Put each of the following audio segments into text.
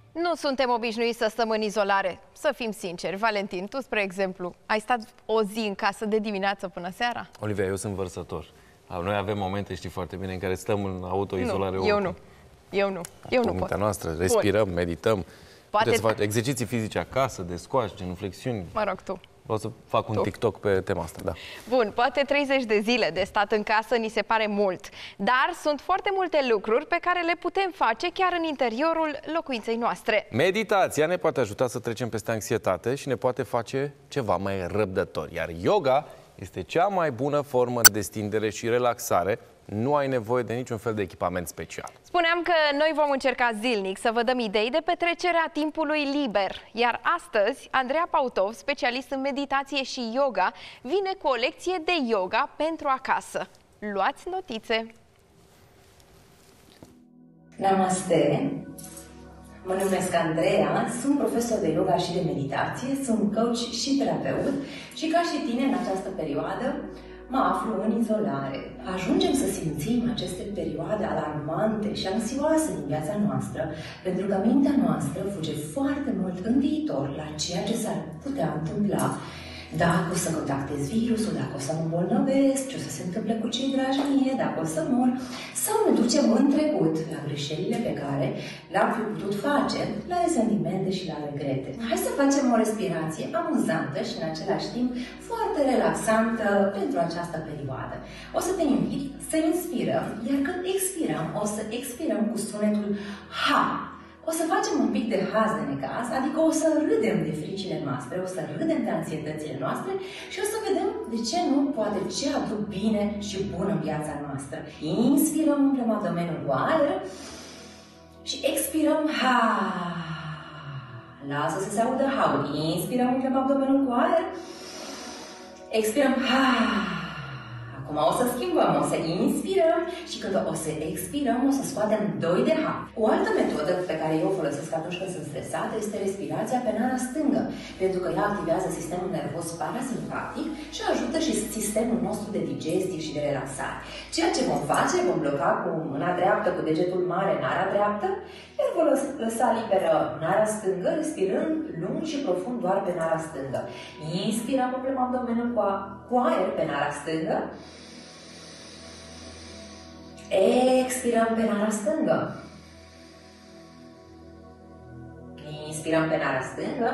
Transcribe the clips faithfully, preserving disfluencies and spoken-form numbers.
Nu suntem obișnuiți să stăm în izolare. Să fim sinceri, Valentin, tu, spre exemplu, ai stat o zi în casă de dimineață până seara? Olivia, eu sunt vărsător. Noi avem momente, știi foarte bine, în care stăm în autoizolare. Nu, eu nu. Eu nu. Eu nu pot. Noastră, respirăm, Bun. medităm. Poate să faci exerciții fizice acasă, de squash, genuflexiuni. Mă rog, tu. O să fac un tu. TikTok pe tema asta, da. Bun, poate treizeci de zile de stat în casă ni se pare mult, dar sunt foarte multe lucruri pe care le putem face chiar în interiorul locuinței noastre. Meditația ne poate ajuta să trecem peste anxietate și ne poate face ceva mai răbdători, iar yoga este cea mai bună formă de destindere și relaxare. Nu ai nevoie de niciun fel de echipament special. Spuneam că noi vom încerca zilnic să vă dăm idei de petrecerea timpului liber. Iar astăzi, Andreea Pautov, specialist în meditație și yoga, vine cu o lecție de yoga pentru acasă. Luați notițe! Namaste! Mă numesc Andreea, sunt profesor de yoga și de meditație, sunt coach și terapeut și ca și tine în această perioadă mă aflu în izolare. Ajungem să simțim aceste perioade alarmante și anxioase din viața noastră, pentru că mintea noastră fuge foarte mult în viitor la ceea ce s-ar putea întâmpla, dacă o să contactez virusul, dacă o să mă îmbolnăvesc, ce o să se întâmple cu cei dragi mie, dacă o să mor, sau ne ducem în trecut la greșelile pe care le-am fi putut face, la resentimente și la regrete. Hai să facem o respirație amuzantă și în același timp foarte relaxantă pentru această perioadă. O să te invit să inspirăm, iar când expirăm, o să expirăm cu sunetul ha. O să facem un pic de haz de necaz, adică o să râdem de fricile noastre, o să râdem de anxietățile noastre și o să vedem de ce nu, poate ce aduc bine și bun în viața noastră. Inspirăm, umplem abdomenul cu aer și expirăm ha. Lasă să se audă ha. Inspirăm, umplem abdomenul cu aer. Expirăm ha. Acum o să schimbăm, o să inspirăm și când o să expirăm, o să scoatem doi de ha. O altă metodă pe care eu o folosesc atunci când sunt stresată este respirația pe nara stângă, pentru că ea activează sistemul nervos parasimpatic și ajută și sistemul nostru de digestie și de relaxare. Ceea ce vom face, vom bloca cu mâna dreaptă, cu degetul mare, nara dreaptă, iar vom lăsa liberă nara stângă, respirând lung și profund doar pe nara stângă. Inspirăm, umplem abdomenul cu aer pe nara stângă. Expirăm pe nara stângă. Inspirăm pe nara stângă.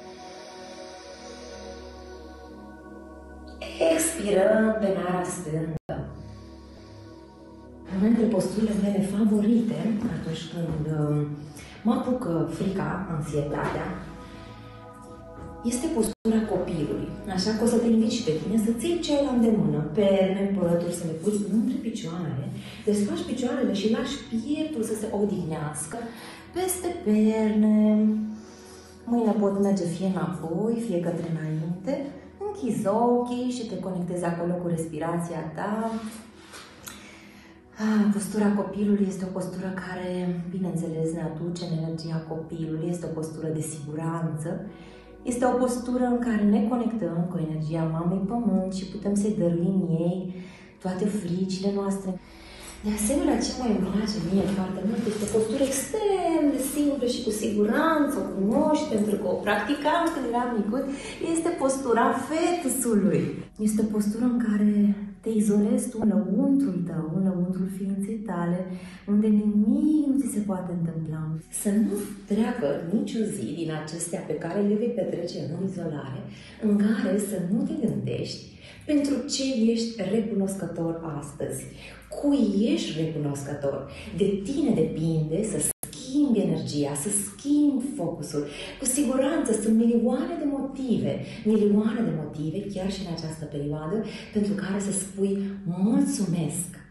Expirăm pe nara stângă. Una dintre posturile mele favorite atunci când mă apucă frica, anxietatea, este postura copilului. Așa că o să te invit și pe tine să-ți iei ce ai la îndemână, perne, pături, să le pui între picioare, desfaci picioarele și lași pieptul să se odihnească peste perne. Mâinile pot merge fie înapoi, fie către înainte. Închizi ochii și te conectezi acolo cu respirația ta. Ah, postura copilului este o postură care, bineînțeles, ne aduce în energia copilului, este o postură de siguranță. Este o postură în care ne conectăm cu energia Mamei Pământ și putem să-i dăruim ei toate fricile noastre. De asemenea, ce mai îmi place mie foarte mult este o postură extrem de simplă și cu siguranță o cunoști, pentru că o practicam când eram micuț, este postura fetusului. Este o postură în care te izolezi tu în lăuntrul tău, în lăuntrul ființei tale, unde nimic nu ți se poate întâmpla. Să nu treacă nicio zi din acestea pe care le vei petrece în izolare, în care să nu te gândești pentru ce ești recunoscător astăzi. Cui ești recunoscător? De tine depinde să schimbi energia, să schimbi focusul. Cu siguranță sunt milioane de motive, milioane de motive, chiar și în această perioadă, pentru care să spui mulțumesc.